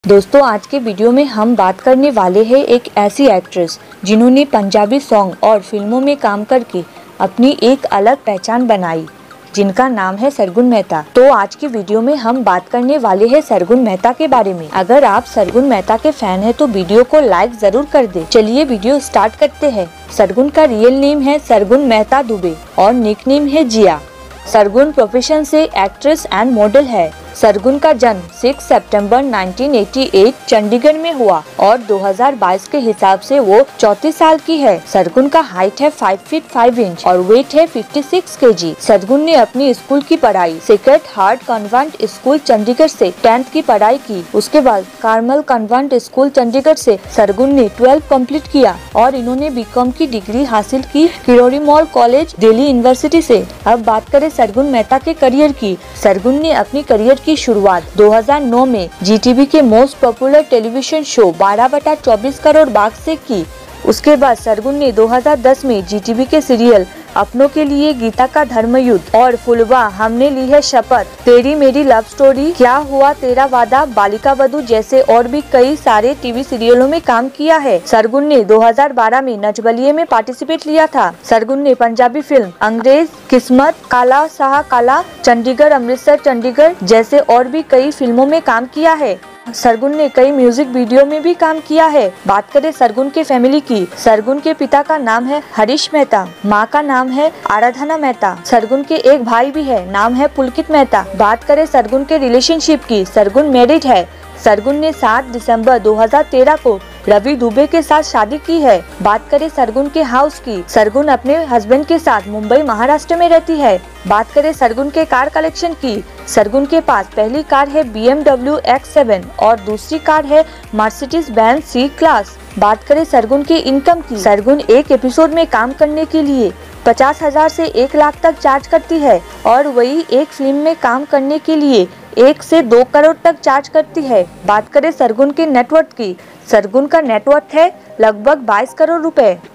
दोस्तों आज के वीडियो में हम बात करने वाले हैं एक ऐसी एक्ट्रेस जिन्होंने पंजाबी सॉन्ग और फिल्मों में काम करके अपनी एक अलग पहचान बनाई, जिनका नाम है सरगुन मेहता। तो आज की वीडियो में हम बात करने वाले हैं सरगुन मेहता के बारे में। अगर आप सरगुन मेहता के फैन हैं तो वीडियो को लाइक जरूर कर दे। चलिए वीडियो स्टार्ट करते हैं। सरगुन का रियल नेम है सरगुन मेहता दुबे और निक नेम है जिया। सरगुन प्रोफेशन से एक्ट्रेस एंड मॉडल है। सरगुन का जन्म 6 सितंबर 1988 चंडीगढ़ में हुआ और 2022 के हिसाब से वो 34 साल की है। सरगुन का हाइट है 5 फीट 5 इंच और वेट है 56 kg। सरगुन ने अपनी स्कूल की पढ़ाई Sacred Heart Convent School Chandigarh से 10th की पढ़ाई की। उसके बाद कार्मल कॉन्वेंट स्कूल चंडीगढ़ से सरगुन ने 12 कंप्लीट किया और इन्होंने बीकॉम की डिग्री हासिल की किरोड़ी मॉल कॉलेज दिल्ली यूनिवर्सिटी से। अब बात करें सरगुन मेहता के करियर की। सरगुन ने अपनी करियर की शुरुआत 2009 में जीटीवी के most popular television show 12/24 Karol Bagh से की। उसके बाद सरगुन ने 2010 में जीटीवी के सीरियल अपनों के लिए गीता का धर्मयुद्ध और फुलवा हमने ली है शपथ, तेरी मेरी लव स्टोरी, क्या हुआ तेरा वादा, बालिका वधू जैसे और भी कई सारे टीवी सीरियलों में काम किया है। सरगुन ने 2012 में नच बलिए में पार्टिसिपेट लिया था। सरगुन ने पंजाबी फिल्म अंग्रेज, किस्मत, काला साहा काला, चंडीगढ़ अमृतसर चंडीगढ़ जैसे और भी कई फिल्मों में काम किया है। सरगुन ने कई म्यूजिक वीडियो में भी काम किया है। बात करें सरगुन के फैमिली की। सरगुन के पिता का नाम है हरीश मेहता, माँ का नाम है आराधना मेहता। सरगुन के एक भाई भी है, नाम है पुलकित मेहता। बात करें सरगुन के रिलेशनशिप की। सरगुन मैरिड है। सरगुन ने 7 दिसंबर 2013 को रवि दुबे के साथ शादी की है। बात करें सरगुन के हाउस की। सरगुन अपने हस्बैंड के साथ मुंबई महाराष्ट्र में रहती है। बात करें सरगुन के कार कलेक्शन की। सरगुन के पास पहली कार है BMW X7 और दूसरी कार है मर्सिडीज बेंज C क्लास। बात करें सरगुन की इनकम की। सरगुन एक एपिसोड में काम करने के लिए 50,000 से 1 लाख तक चार्ज करती है और वही एक फिल्म में काम करने के लिए 1 से 2 करोड़ तक चार्ज करती है। बात करें सरगुन के नेटवर्थ की। सरगुन का नेटवर्थ है लगभग 22 करोड़ रुपए।